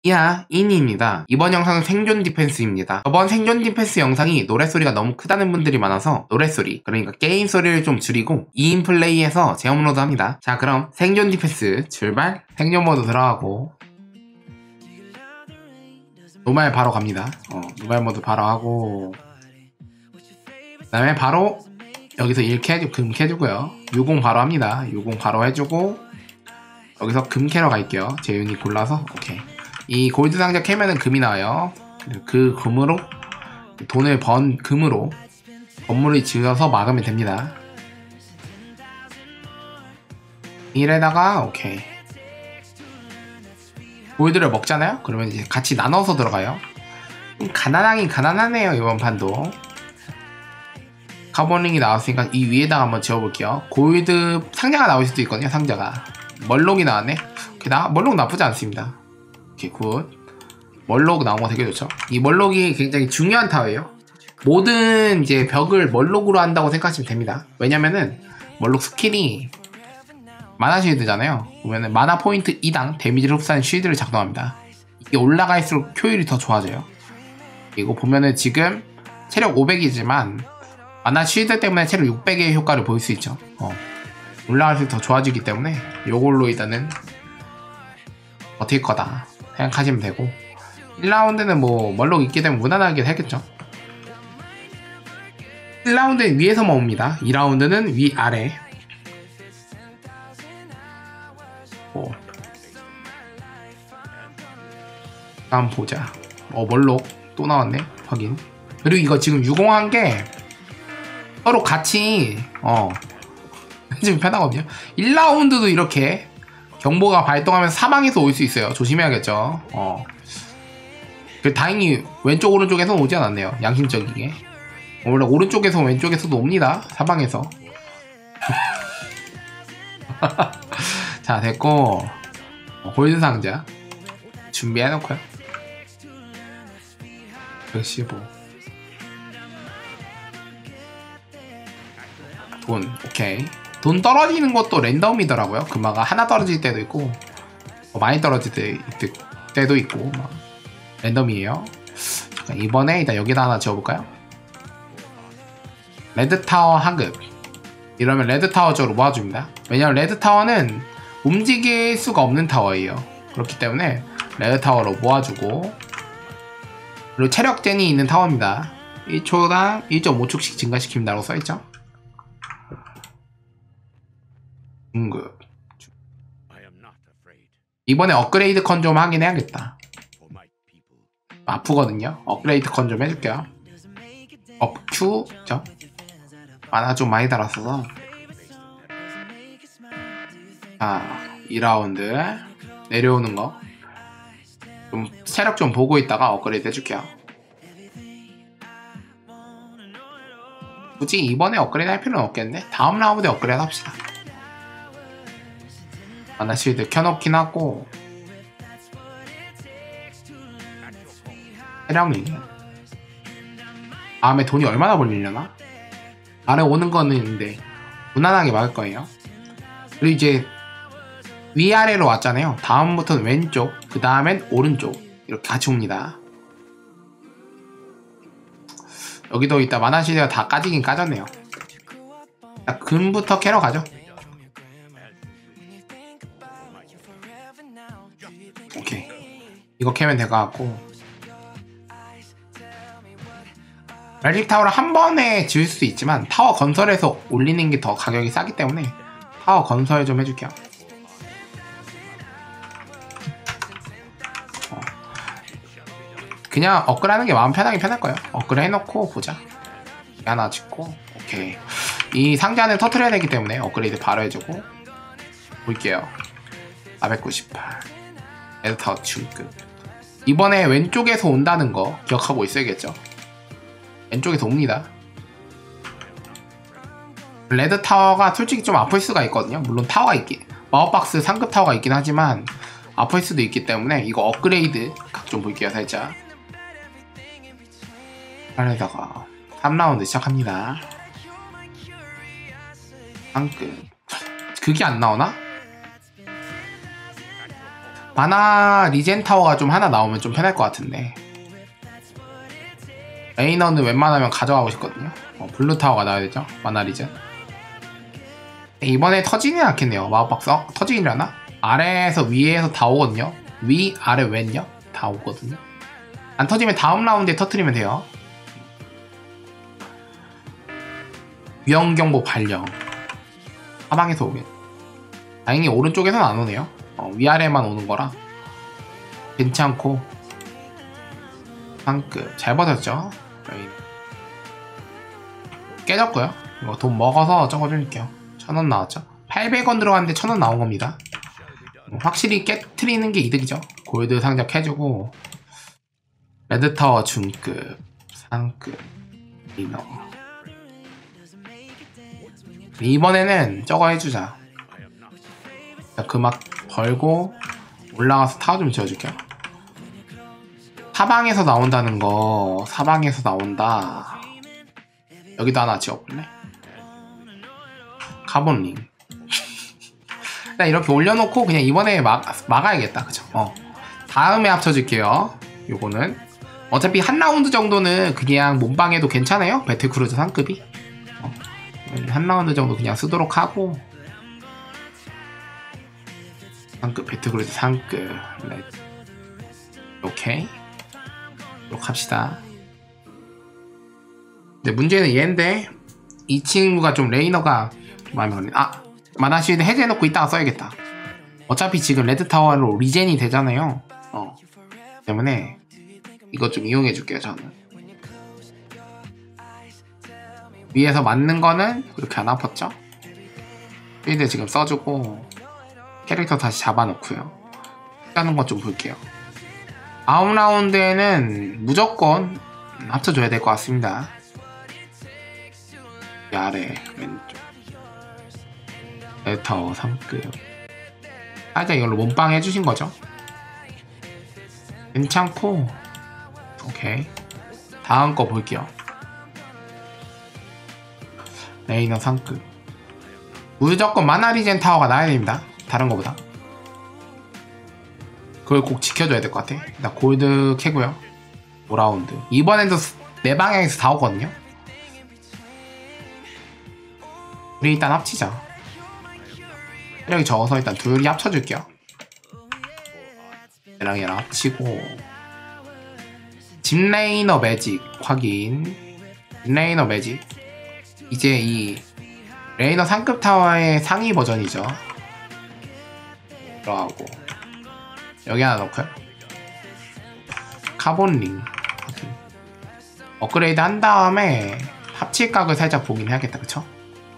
이야, 이니입니다. 이번 영상은 생존 디펜스입니다. 저번 생존 디펜스 영상이 노랫소리가 너무 크다는 분들이 많아서 노랫소리, 그러니까 게임 소리를 좀 줄이고 2인 플레이에서 재업로드 합니다. 자, 그럼 생존 디펜스 출발! 생존 모드 들어가고 노말 바로 갑니다. 노말 모드 바로 하고 그 다음에 바로 여기서 1캐, 금 캐주고요. 유공 바로 합니다. 유공 바로 해주고 여기서 금 캐러 갈게요. 제 유닛 골라서. 오케이. 이 골드 상자 캐면은 금이 나와요. 그 금으로 돈을 번 금으로 건물을 지어서 막으면 됩니다. 이래다가 오케이. 골드를 먹잖아요? 그러면 이제 같이 나눠서 들어가요. 좀 가난하긴 가난하네요, 이번 판도. 카본링이 나왔으니까 이 위에다가 한번 지어볼게요. 골드 상자가 나올 수도 있거든요, 상자가. 멀록이 나왔네? 오케이, 멀록 나쁘지 않습니다. 오케이, 굿. 멀록 나온 거 되게 좋죠. 이 멀록이 굉장히 중요한 타워예요. 모든 이제 벽을 멀록으로 한다고 생각하시면 됩니다. 왜냐면은 멀록 스킬이 마나 쉴드잖아요. 보면은 마나 포인트 2당 데미지를 흡수하는 쉴드를 작동합니다. 이게 올라갈수록 효율이 더 좋아져요. 이거 보면은 지금 체력 500이지만 마나 쉴드 때문에 체력 600의 효과를 보일 수 있죠. 올라갈수록 더 좋아지기 때문에 요걸로 일단은 버틸 거다 생각하시면 되고 1라운드는 뭐 멀록 있기 때문에 무난하게 하겠죠. 1라운드는 위에서만 옵니다. 2라운드는 위아래. 다음 보자. 멀록 또 나왔네. 확인. 그리고 이거 지금 유공한 게 서로 같이 해주면 편하거든요. 1라운드도 이렇게 경보가 발동하면 사방에서 올 수 있어요. 조심해야겠죠. 다행히 왼쪽 오른쪽에서 오지 않았네요. 양심적이게. 원래 오른쪽에서 왼쪽에서도 옵니다. 사방에서. 자, 됐고 골드 상자 준비해놓고요. 115 돈, 오케이. 돈 떨어지는 것도 랜덤이더라고요. 금화가 하나 떨어질 때도 있고 많이 떨어질 때도 있고 랜덤이에요. 잠깐, 이번에 일단 여기다 하나 지어볼까요? 레드타워 하급. 이러면 레드타워 쪽으로 모아줍니다. 왜냐면 레드타워는 움직일 수가 없는 타워예요. 그렇기 때문에 레드타워로 모아주고, 그리고 체력젠이 있는 타워입니다. 1초당 1.5초씩 증가시킵니다라고 써있죠. 중급. 이번에 업그레이드 컨 좀 하긴 해야겠다. 아프거든요. 업그레이드 컨 좀 해줄게요. 업큐 죠? 만화 좀 많이 달았어서. 자, 2라운드 내려오는 거 좀 체력 좀 보고 있다가 업그레이드 해줄게요. 굳이 이번에 업그레이드 할 필요는 없겠는데 다음 라운드에 업그레이드 합시다. 마나 쉴드 켜놓긴 하고 체력이 다음에 돈이 얼마나 벌리려나? 아래 오는 거는 있는데 무난하게 막을 거예요. 그리고 이제 위아래로 왔잖아요. 다음부터는 왼쪽, 그 다음엔 오른쪽 이렇게 같이 옵니다. 여기도 이따 마나 시대가 다 까지긴 까졌네요. 자, 금부터 캐러 가죠. 오케이, 이거 캐면 될 것 같고, 멜릭 타워를 한 번에 지을 수도 있지만 타워 건설해서 올리는 게 더 가격이 싸기 때문에 타워 건설 좀 해줄게요. 그냥 업그레이드 하는 게 마음 편하게 편할 거예요. 업그레이드 해놓고 보자. 하나 짓고, 오케이. 이 상자는 터트려야 되기 때문에 업그레이드 바로 해주고 볼게요. 498 레드타워 중급. 이번에 왼쪽에서 온다는 거 기억하고 있어야겠죠. 왼쪽에서 옵니다. 레드타워가 솔직히 좀 아플 수가 있거든요. 물론 타워가 마법박스 상급 타워가 있긴 하지만 아플 수도 있기 때문에 이거 업그레이드 각 좀 볼게요. 살짝 안에다가 3라운드 시작합니다. 상급 그게 안 나오나? 마나 리젠 타워가 좀 하나 나오면 좀 편할 것 같은데. 레이너는 웬만하면 가져가고 싶거든요. 블루 타워가 나와야 되죠. 마나 리젠. 이번에 터지는 않겠네요. 마법박스. 터지기려나? 아래에서 위에서 다 오거든요. 위, 아래, 왼요? 다 오거든요. 안 터지면 다음 라운드에 터트리면 돼요. 위험경보 발령. 사방에서 오게. 다행히 오른쪽에서는 안 오네요. 위아래만 오는 거라 괜찮고. 상급 잘 버텼죠. 깨졌고요. 이거 돈 먹어서 적어줄게요. 1000원 나왔죠. 800원 들어갔는데 1000원 나온 겁니다. 확실히 깨트리는 게 이득이죠. 골드 상자 캐주고. 레드타워 중급, 상급, 리너. 이번에는 저거 해주자. 금막 벌고 올라가서 타워 좀 지어줄게요. 사방에서 나온다는 거. 사방에서 나온다. 여기도 하나 지어볼래? 카본링. 일단 이렇게 올려놓고 그냥 이번에 막아야겠다. 그쵸? 다음에 합쳐줄게요. 요거는 어차피 한 라운드 정도는 그냥 몸빵해도 괜찮아요. 배틀크루즈 상급이 한 라운드 정도 그냥 쓰도록 하고. 상급 배틀크루즈 상급. 네. 오케이 이렇게 합시다. 근데 문제는 얘인데 이 친구가 좀 레이너가 마음에 걸리네. 마나시드 해제해놓고 이따가 써야겠다. 어차피 지금 레드타워로 리젠이 되잖아요. 때문에 이것 좀 이용해줄게요. 저는 위에서 맞는 거는 그렇게 안 아팠죠. 필드 지금 써주고 캐릭터 다시 잡아놓고요. 하는 것 좀 볼게요. 다음 라운드에는 무조건 합쳐줘야 될 것 같습니다. 이 아래 왼쪽 레드타워 3급. 살짝 이걸로 몸빵 해주신 거죠. 괜찮고. 오케이 다음 거 볼게요. 레이너 3급. 무조건 마나리젠 타워가 나야 됩니다. 다른 거보다. 그걸 꼭 지켜줘야 될 것 같아. 일단 골드 캐고요. 5라운드. 이번에도 네 방향에서 다 오거든요. 우리 일단 합치자. 체력이 적어서 일단 둘이 합쳐줄게요. 얘랑 얘랑 합치고. 짚레이너 매직 확인. 짚레이너 매직. 이제 이 레이너 상급 타워의 상위 버전이죠. 들어가고 여기 하나 넣고요. 카본링 업그레이드 한 다음에 합칠각을 살짝 보긴 해야겠다. 그쵸?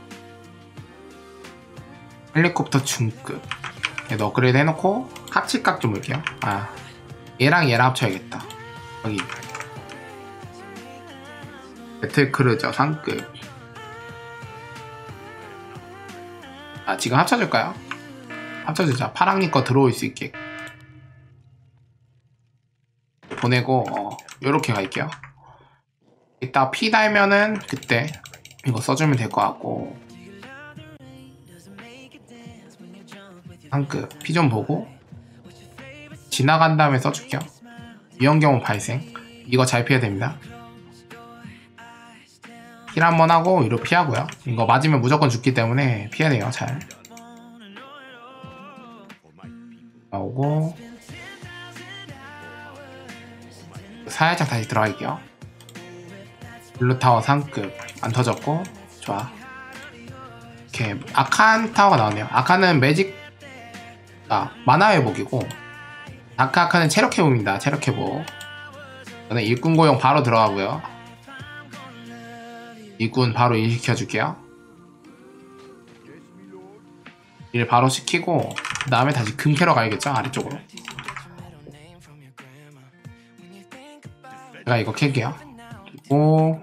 헬리콥터 중급 얘도 업그레이드 해놓고 합칠각 좀 볼게요. 얘랑 얘랑 합쳐야겠다. 여기 배틀크루저 상급. 지금 합쳐줄까요? 합쳐주자. 파랑님 거 들어올 수 있게 보내고 요렇게 갈게요. 이따 피 달면은 그때 이거 써주면 될 것 같고. 상급 피 좀 보고 지나간 다음에 써줄게요. 위험경우 발생. 이거 잘 피해야 됩니다. 힐 한번 하고 위로 피하고요. 이거 맞으면 무조건 죽기 때문에 피해야 돼요. 잘 나오고 살짝 다시 들어갈게요. 블루타워 상급 안 터졌고. 좋아. 이렇게 아칸 타워가 나오네요. 아칸은 매직 만화 회복이고 아카는 체력 회복입니다. 체력 회복. 저는 일꾼 고용 바로 들어가고요. 일꾼 바로 일 시켜줄게요. 일 바로 시키고 그 다음에 다시 금 캐러 가야겠죠. 아래쪽으로. 제가 이거 캘게요. 그리고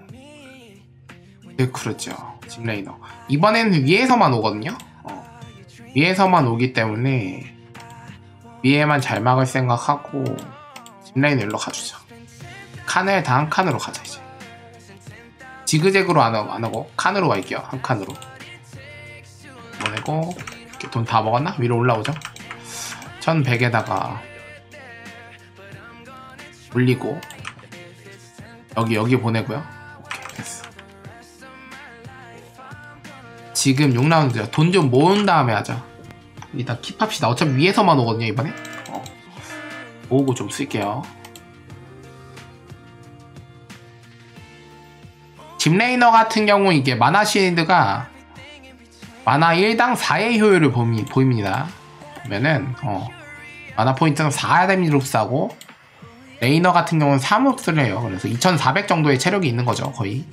크루죠. 짚레이너. 이번에는 위에서만 오거든요. 위에서만 오기 때문에 위에만 잘 막을 생각하고 짚레이너 일로 가주자. 칸을 다 한 칸으로 가자. 이제 지그재그로 안 하고 칸으로 갈게요. 한 칸으로 보내고. 이렇게 돈 다 먹었나? 위로 올라오죠. 1100에다가 올리고 여기 보내고요. 오케이, 됐어. 지금 6라운드죠. 돈 좀 모은 다음에 하자. 일단 킵합시다. 어차피 위에서만 오거든요 이번에. 모으고 좀 쓸게요. 집레이너 같은 경우 이게 마나 실드가 마나 1당 4의 효율을 보입니다. 보면은 마나 포인트는 4 데미지로 싸고 레이너 같은 경우는 3흡수를 해요. 그래서 2400 정도의 체력이 있는 거죠 거의.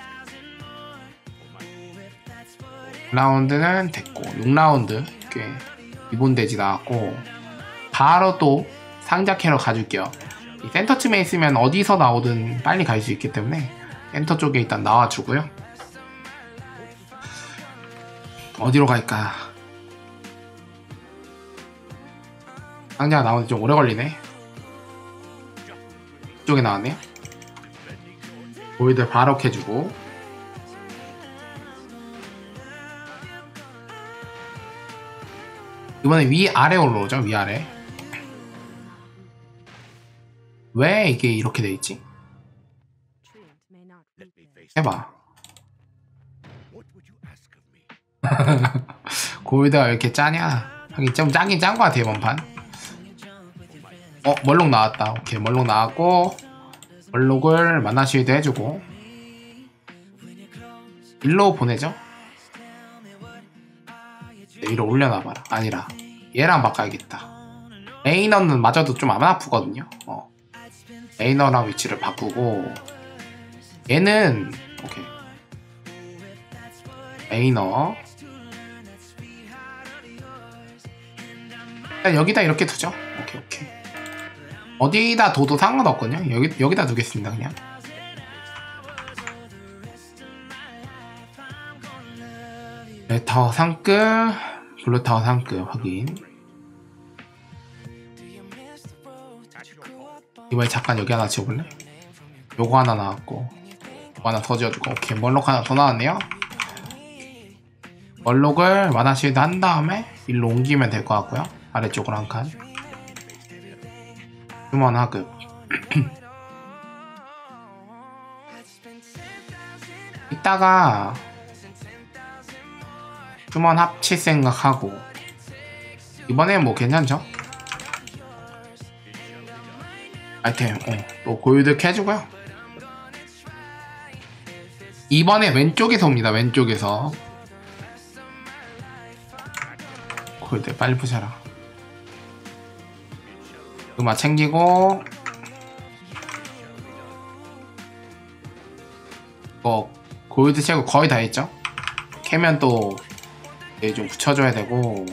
라운드는 됐고 6라운드 이렇게 기본돼지 나왔고 바로 또 상자 캐러 가줄게요. 이 센터쯤에 있으면 어디서 나오든 빨리 갈 수 있기 때문에 센터 쪽에 일단 나와주고요. 어디로 갈까? 상자가 나오는데 좀 오래 걸리네. 이쪽에 나왔네요. 보이드 바로 캐주고 이번에 위아래 올라오죠. 위아래. 왜 이게 이렇게 돼있지? 해봐. 골드가 왜 이렇게 짜냐? 하긴 좀 짜긴 짠 것 같아 이번 판. 멀록 나왔다. 오케이, 멀록 나왔고 멀록을 마나쉴드 해주고 일로 보내죠? 위로 올려놔봐라. 아니라 얘랑 바꿔야겠다. 레이너는 마저도 좀 안 아프거든요. 레이너랑 위치를 바꾸고 얘는 오케이 레이너 여기다 이렇게 두죠. 오케이 어디다 둬도 상관없거든요. 여기다 두겠습니다. 그냥 레타워 상급 블루타워 상급 확인. 이번에 잠깐 여기 하나 지워볼래? 요거 하나 나왔고 요거 하나 더 지워주고 오케이 멀록 하나 더 나왔네요. 멀록을 마나실드 한 다음에 일로 옮기면 될 것 같고요. 아래쪽으로 한 칸. 휴먼 하급 이따가 휴먼 합칠 생각하고 이번에 뭐 괜찮죠? 아이템 또 골드 캐주고요. 이번에 왼쪽에서 옵니다. 왼쪽에서 골드 빨리 부셔라. 음악 챙기고 골드 채고 거의 다 했죠? 캐면 또 좀 붙여줘야 되고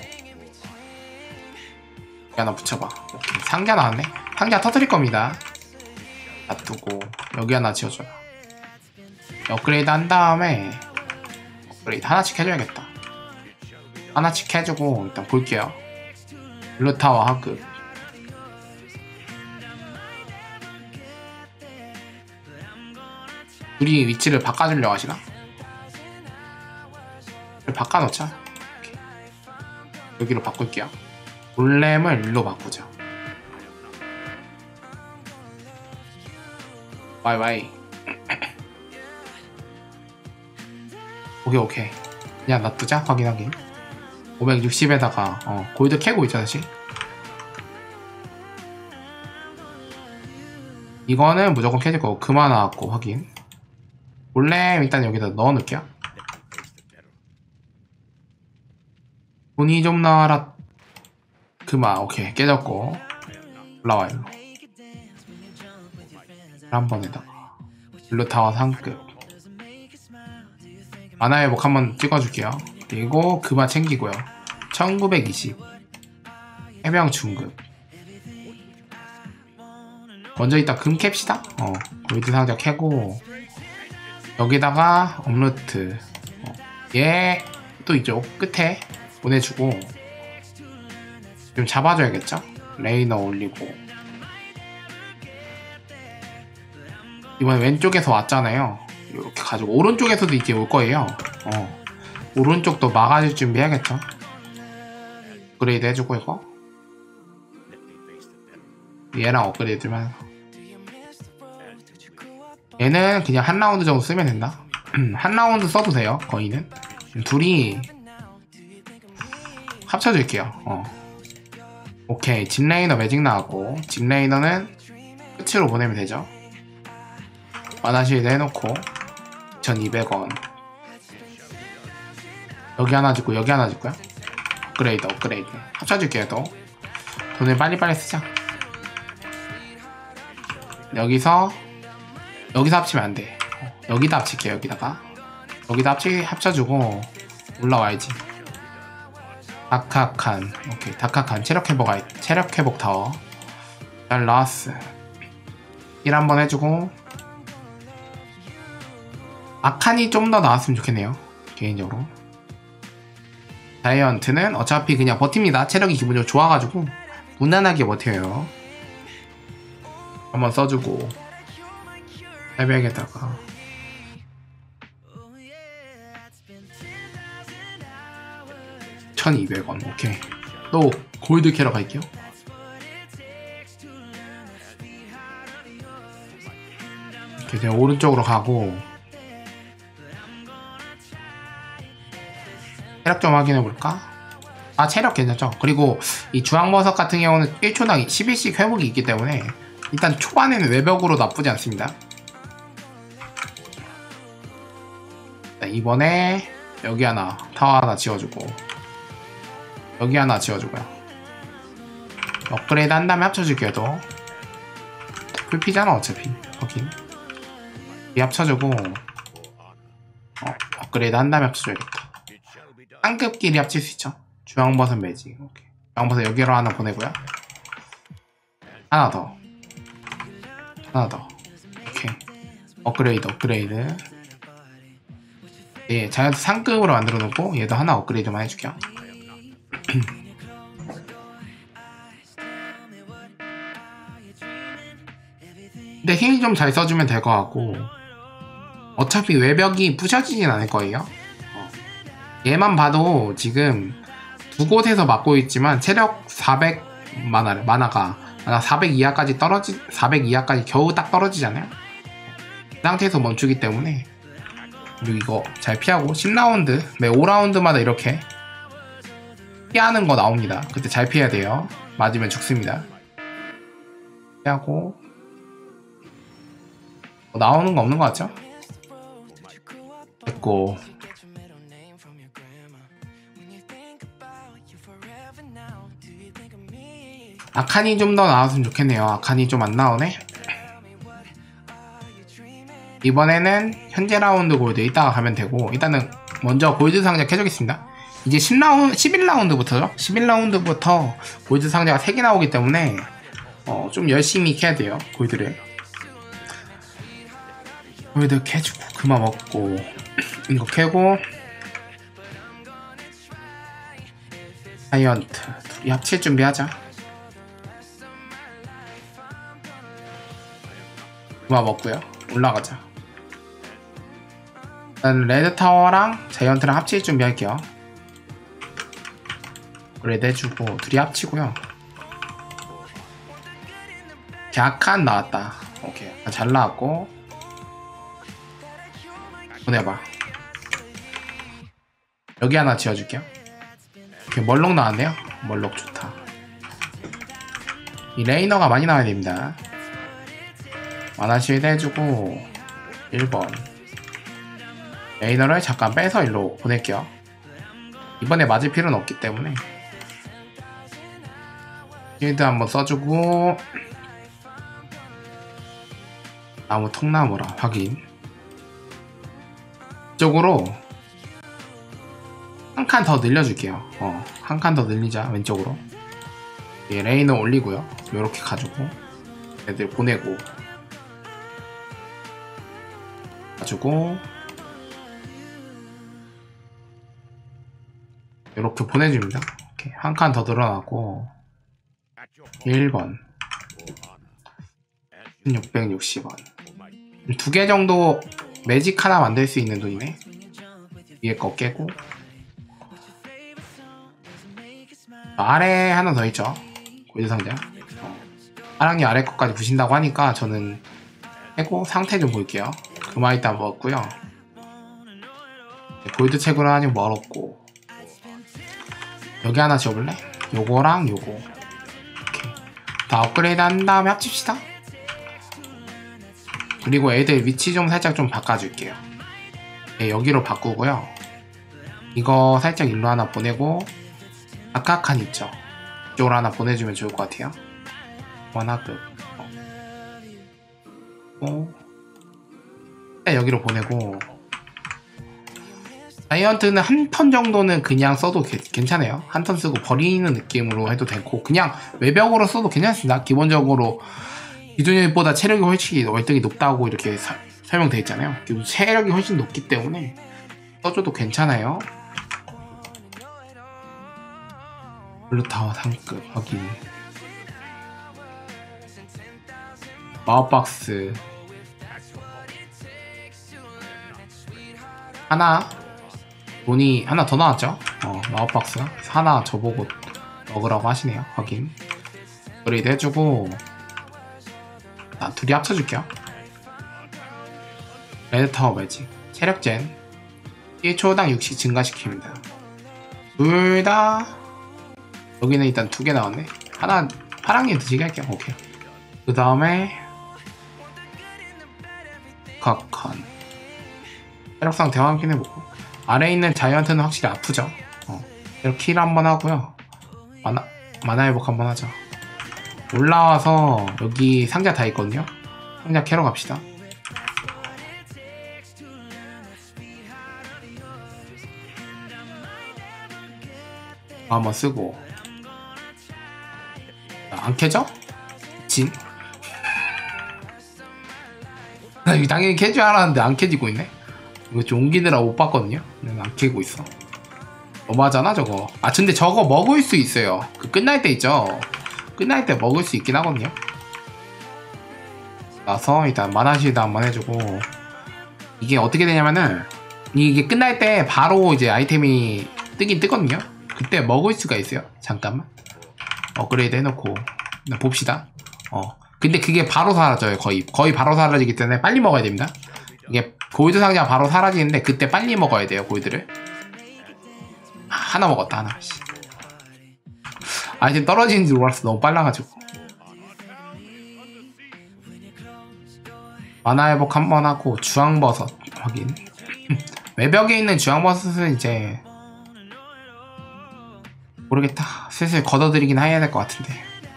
여기 하나 붙여봐. 오케이. 상자 나왔네. 상자 터뜨릴 겁니다. 놔두고 여기 하나 지어줘라. 업그레이드 한 다음에 업그레이드 하나씩 해줘야겠다. 하나씩 해주고 일단 볼게요. 블루타워 하급 우리 위치를 바꿔주려고 하시나? 바꿔놓자. 여기로 바꿀게요. 골렘을 일로 바꾸자. 와이 오케이 그냥 놔두자. 확인하기 560에다가 골드 캐고 있자. 다시 이거는 무조건 캐질 거고 그만 나왔고 확인. 골렘 일단 여기다 넣어 놓을게요. 돈이 좀 나와라. 그만. 오케이 깨졌고 올라와 일로. 한 번에다가 블루타워 상급 만화회복 한번 찍어줄게요. 그리고 그만 챙기고요. 1920 해병 중급. 먼저 이따 금 캡시다. 골드 상자 캐고 여기다가 업루트 얘 또 이쪽 끝에 보내주고 좀 잡아줘야겠죠? 레이너 올리고 이번에 왼쪽에서 왔잖아요. 이렇게 가지고 오른쪽에서도 이제 올 거예요. 오른쪽도 막아줄 준비해야겠죠? 업그레이드 해주고 이거 얘랑 업그레이드만. 얘는 그냥 한 라운드 정도 쓰면 된다. 한 라운드 써도 돼요. 거의는 둘이 합쳐줄게요. 오케이. 짚레이너 매직 나왔고, 짚레이너는 끝으로 보내면 되죠. 만화실드 해놓고 2,200원. 여기 하나 짓고 여기 하나 짓고요. 업그레이드 합쳐줄게요. 또 돈을 빨리빨리 쓰자. 여기서 합치면 안돼. 여기다 합칠게요. 여기다 합쳐주고 올라와야지. 다카칸. 오케이. 다카칸 체력 회복 타워 잘 나왔어. 일 한번 해주고, 아칸이 좀 더 나왔으면 좋겠네요. 개인적으로. 자이언트는 어차피 그냥 버팁니다. 체력이 기본적으로 좋아가지고 무난하게 버텨요. 한번 써주고, 새벽에다가 1,200원. 오케이. 또 골드 캐러 갈게요. 이렇게 그냥 오른쪽으로 가고, 체력 좀 확인해볼까? 체력 괜찮죠? 그리고 이 주황버섯 같은 경우는 1초당 11씩 회복이 있기 때문에 일단 초반에는 외벽으로 나쁘지 않습니다. 이번에 여기 하나, 타워 하나 지어주고, 여기 하나 지어주고요. 업그레이드 한 다음에 합쳐줄게요. 또 풀피잖아 어차피. 거긴 이 합쳐주고, 업그레이드 한 다음에 합쳐줘야겠다. 쌍급끼리 합칠 수 있죠. 주황버섯 매직. 오케이. 주황버섯 여기로 하나 보내고요. 하나 더. 오케이. 업그레이드. 예, 자이언트 상급으로 만들어 놓고 얘도 하나 업그레이드만 해줄게요. 근데 힘 좀 잘 써주면 될 것 같고, 어차피 외벽이 부셔지진 않을 거예요. 얘만 봐도 지금 두 곳에서 맞고 있지만 체력 400 만화가 400 이하까지 400 이하까지 겨우 딱 떨어지잖아요. 그 상태에서 멈추기 때문에. 그리고 이거 잘 피하고 10라운드 매 5라운드마다 이렇게 피하는 거 나옵니다. 그때 잘 피해야 돼요. 맞으면 죽습니다. 피하고 나오는 거 없는 거 같죠? 됐고, 아칸이 좀 더 나왔으면 좋겠네요. 아칸이 좀 안 나오네. 이번에는 현재 라운드 골드 이따가 가면 되고, 일단은 먼저 골드 상자 캐주겠습니다. 이제 11라운드부터죠? 11라운드부터 골드 상자가 3개 나오기 때문에 좀 열심히 캐야 돼요. 골드를. 골드 캐주고 그만 먹고 이거 캐고, 자이언트 둘이 합칠 준비하자. 그만 먹고요. 올라가자. 일단 레드타워랑 자이언트랑 합칠 준비할게요. 레드 해주고 둘이 합치고요. 약한 나왔다. 오케이. 잘 나왔고, 보내봐. 여기 하나 지어줄게요. 이렇게 멀록 나왔네요. 멀록 좋다. 이 레이너가 많이 나와야 됩니다. 만화실드 해주고 1번 레이너를 잠깐 빼서 일로 보낼게요. 이번에 맞을 필요는 없기 때문에 실드 한번 써주고, 나무 통나무라 확인. 이쪽으로 한 칸 더 늘려줄게요. 한 칸 더 늘리자. 왼쪽으로. 예, 레이너 올리고요. 요렇게 가지고 애들 보내고 이렇게 보내줍니다. 한 칸 더 늘어나고 1번 660원. 2개 정도 매직 하나 만들 수 있는 돈이네. 위에 거 깨고 아래 하나 더 있죠. 골드 상자. 파랑님 아래 것까지 부신다고 하니까 저는 해고 상태 좀 볼게요. 그만 있다 먹었고요. 골드 채굴은 아직 멀었고, 여기 하나 지어볼래? 요거랑 요거 이렇게 다 업그레이드 한 다음에 합칩시다. 그리고 애들 위치 좀 살짝 좀 바꿔줄게요. 네, 여기로 바꾸고요. 이거 살짝 일로 하나 보내고, 아까 칸 있죠? 이쪽으로 하나 보내주면 좋을 것 같아요. 원하급 여기로 보내고, 자이언트는 한 턴 정도는 그냥 써도 괜찮아요. 한 턴 쓰고 버리는 느낌으로 해도 되고, 그냥 외벽으로 써도 괜찮습니다. 기본적으로 기존보다 체력이 훨씬 월등히 높다고 이렇게 설명되어 있잖아요. 체력이 훨씬 높기 때문에 써줘도 괜찮아요. 블루타워 상급 확인. 마법박스 하나, 돈이 하나 더 나왔죠? 마법박스 하나 저보고 먹으라고 하시네요. 확인. 업그레이드 해주고, 둘이 합쳐줄게요. 레드타워 매직 체력젠 1초당 60 증가시킵니다. 둘 다 여기는 일단 2개 나왔네. 하나 파랑님 드시게 할게요. 오케이. 그 다음에 각한 체력 상태 확인해보고, 아래에 있는 자이언트는 확실히 아프죠. 이렇게 킬 한번 하고요. 마나 회복 한번 하자. 올라와서 여기 상자 다 있거든요. 상자 캐러 갑시다. 한번 쓰고. 안 캐져? 진? 나 이거 당연히 캐줄 줄 알았는데 안 캐지고 있네. 이거 좀 옮기느라 못 봤거든요. 안 캐고 있어. 너무하잖아 저거. 근데 저거 먹을 수 있어요. 그 끝날 때 있죠. 끝날 때 먹을 수 있긴 하거든요. 나서 일단 마나실드 한번 해주고, 이게 어떻게 되냐면은 이게 끝날 때 바로 이제 아이템이 뜨긴 뜨거든요. 그때 먹을 수가 있어요. 잠깐만. 업그레이드 해놓고 봅시다. 근데 그게 바로 사라져요. 거의 바로 사라지기 때문에 빨리 먹어야 됩니다. 이게 골드 상자 바로 사라지는데 그때 빨리 먹어야 돼요. 골드를 하나 먹었다. 하나. 아이템 떨어지는 줄 몰랐어. 너무 빨라가지고. 만화 회복 한번 하고 주황버섯 확인. 외벽에 있는 주황버섯은 이제 모르겠다. 슬슬 걷어들이긴 해야 될 것 같은데.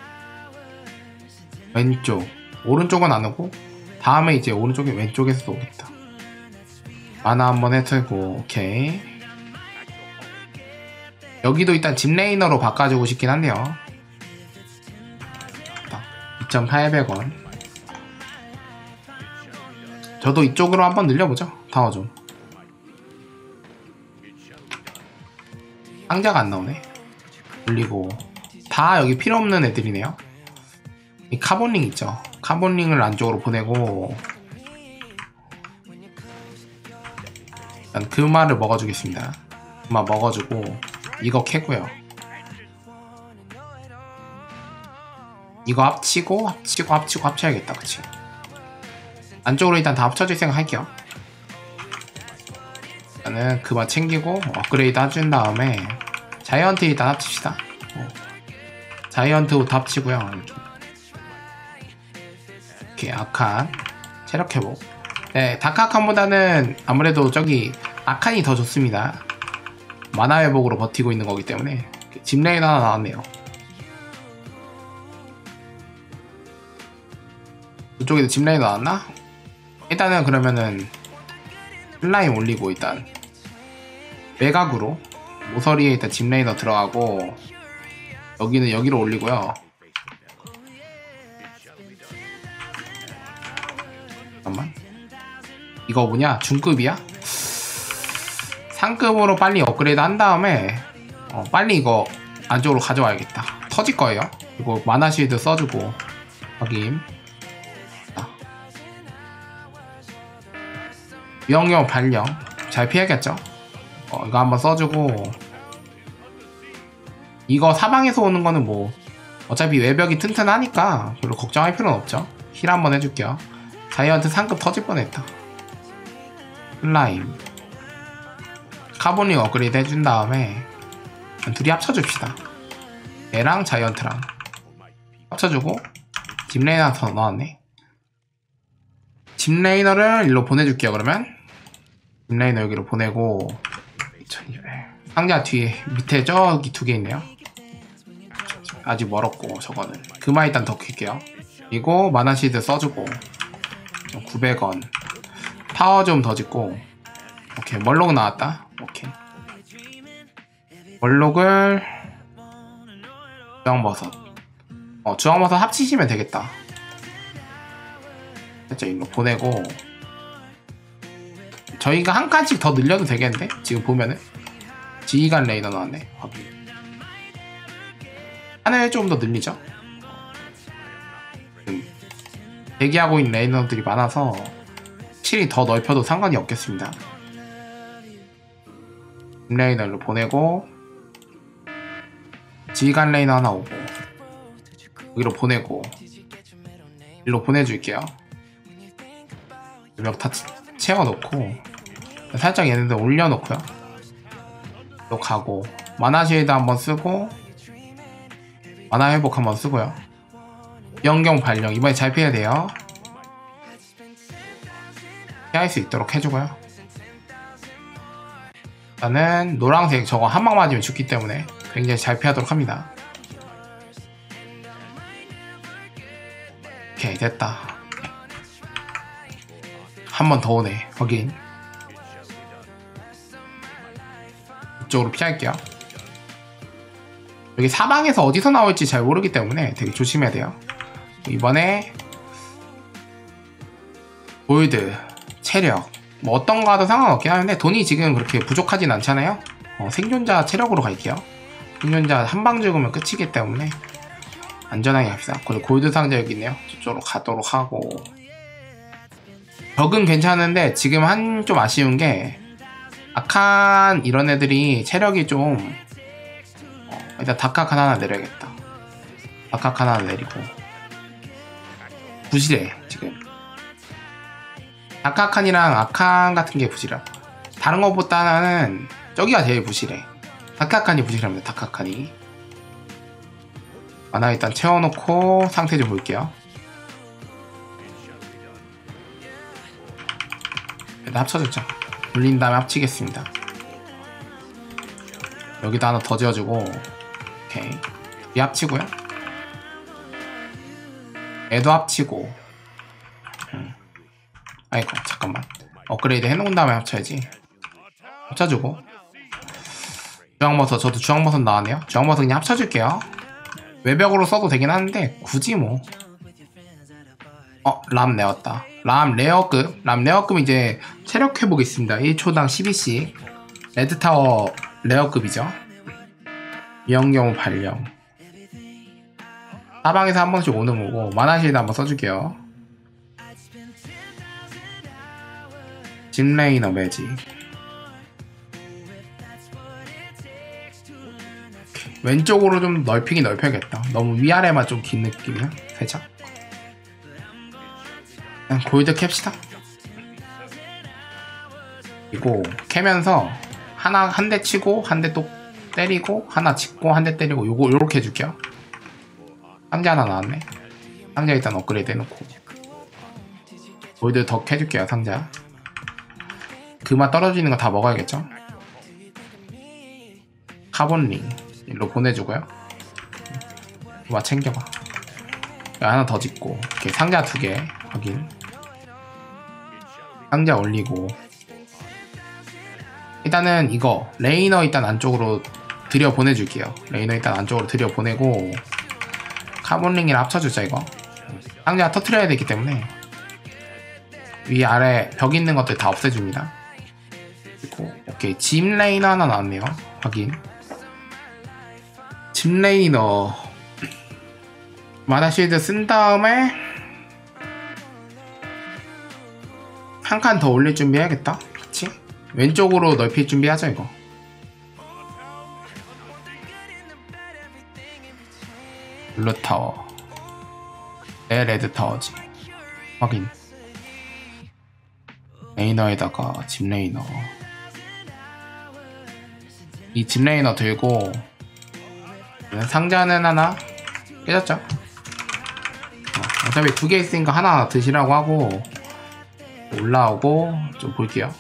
왼쪽 오른쪽은 안 오고, 다음에 이제 오른쪽에 왼쪽에서도 오겠다. 만화 한번 해틀고. 오케이. 여기도 일단 짚레이너로 바꿔주고 싶긴 한데요. 2,800원. 저도 이쪽으로 한번 늘려보죠. 타워 좀. 상자가 안 나오네. 올리고. 다 여기 필요 없는 애들이네요. 이 카본링 있죠. 카본링을 안쪽으로 보내고, 일단 금화를 먹어주겠습니다. 금화 먹어주고, 이거 캐고요. 이거 합쳐야겠다. 그치? 안쪽으로 일단 다 합쳐질 생각 할게요. 일단은 그만 챙기고 업그레이드 해준 다음에 자이언트 일단 합칩시다. 자이언트 옷 합치고요. 이렇게 아칸 체력 회복. 네, 다크아칸보다는 아무래도 저기 아칸이 더 좋습니다. 만화 회복으로 버티고 있는 거기 때문에. 짚레인 하나 나왔네요. 이쪽에도 짚라인 나왔나? 일단은 그러면은 슬라임 올리고, 일단 외곽으로 모서리에 일단 짚라이너 들어가고, 여기는 여기로 올리고요. 잠깐만, 이거 뭐냐? 중급이야? 상급으로 빨리 업그레이드 한 다음에 빨리 이거 안쪽으로 가져와야겠다. 터질 거예요. 이거 마나 쉴드 써주고. 확인. 위험용 발령 잘 피해야겠죠. 이거 한번 써주고, 이거 사방에서 오는 거는 뭐 어차피 외벽이 튼튼하니까 별로 걱정할 필요는 없죠. 힐 한번 해줄게요. 자이언트 상급 터질 뻔했다. 슬라임 카본링 업그레이드 해준 다음에 둘이 합쳐줍시다. 얘랑 자이언트랑 합쳐주고 짚레이너 더 넣었네. 짚레이너를 일로 보내줄게요. 그러면 짚레이너 여기로 보내고 2200 상자 뒤에 밑에 저기 두 개 있네요. 아직 멀었고 저거는 그만 일단 더 킬게요. 그리고 마나시드 써주고 900원 타워 좀 더 짓고 오케이 멀록 나왔다. 오케이 멀록을 주황버섯 주황버섯 합치시면 되겠다. 살짝 일로 보내고 저희가 한 칸씩 더 늘려도 되겠는데? 지금 보면은 지휘관 레이너 나왔네. 확인. 하늘 좀 더 늘리죠. 대기하고 있는 레이너들이 많아서 실이 더 넓혀도 상관이 없겠습니다. 레이너를 보내고 지휘관 레이너 하나 오고 여기로 보내고 일로 보내줄게요. 몇 다 채워놓고 살짝 얘네들 올려놓고요. 또 가고 마나쉐이드 한번 쓰고 마나 회복 한번 쓰고요. 영경 발령 이번에 잘 피해야 돼요. 피할 수 있도록 해주고요. 일단은 노란색 저거 한 방 맞으면 죽기 때문에 굉장히 잘 피하도록 합니다. 오케이 됐다. 한 번 더 오네. 확인. 이쪽으로 피할게요. 여기 사방에서 어디서 나올지 잘 모르기 때문에 되게 조심해야 돼요. 이번에 골드, 체력 뭐 어떤 거 하도 상관없긴 하는데 돈이 지금 그렇게 부족하진 않잖아요. 생존자 체력으로 갈게요. 생존자 한 방 죽으면 끝이기 때문에 안전하게 갑시다. 그리고 골드 상자 여기 있네요. 저쪽으로 가도록 하고 적은 괜찮은데 지금 좀 아쉬운 게 아칸 이런 애들이 체력이 좀 일단 다카칸 하나 내려야겠다. 다카칸 하나 내리고 부실해 지금. 다카칸이랑 아칸 같은 게 부실해. 다른 것보다는 저기가 제일 부실해. 다카칸이 부실합니다. 다카칸이. 하나 일단 채워놓고 상태 좀 볼게요. 일단 합쳐줬죠. 돌린 다음에 합치겠습니다. 여기다 하나 더 지어주고 오케이 이 합치고요. 얘도 합치고 아이고 잠깐만 업그레이드 해놓은 다음에 합쳐야지. 합쳐주고 주황버섯 저도 주황버섯 나왔네요. 주황버섯 그냥 합쳐줄게요. 외벽으로 써도 되긴 하는데 굳이 뭐 람 내왔다. 람 레어급 람 레어급 이제 체력 회복이 있습니다. 1초당 12씩 레드타워 레어급이죠. 미영경우 발령 사방에서 한 번씩 오는 거고 마나실드 한번 써줄게요. 짚레이너 매직 왼쪽으로 좀 넓히긴 넓혀야겠다. 너무 위아래만 좀 긴 느낌이야. 살짝 그냥 골드 캡시다. 그리고 캐면서 한 대 치고 한 대 또 때리고 하나 짚고 한 대 때리고 요렇게 해줄게요. 상자 하나 나왔네. 상자 일단 업그레이드 해놓고 골드 더 캐줄게요. 상자 그마 떨어지는 거 다 먹어야겠죠. 카본링 일로 보내주고요. 그마 챙겨봐. 하나 더 짓고 이렇게 상자 2개 확인. 상자 올리고 일단은 이거 레이너 일단 안쪽으로 들여 보내줄게요. 레이너 일단 안쪽으로 들여 보내고 카본링이랑 합쳐주자. 이거 상자 터트려야 되기 때문에 위아래 벽 있는 것들 다 없애줍니다. 그리고 오케이 짚 레이너 하나 나왔네요. 확인. 짚 레이너 마나쉴드 쓴 다음에 한 칸 더 올릴 준비 해야겠다. 그치? 왼쪽으로 넓힐 준비 하자 이거. 블루타워. 내 레드타워지. 확인. 레이너에다가 짚레이너. 이 짚레이너 들고 상자는 하나 깨졌죠? 어차피 2개 있으니까 하나 드시라고 하고 올라오고 좀 볼게요.